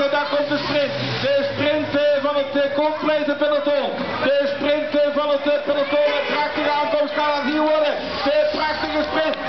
dagen, daar komt de sprint. De sprint van het complete peloton. De sprint van het peloton. Een prachtige aankomst kan het hier worden. De prachtige sprint.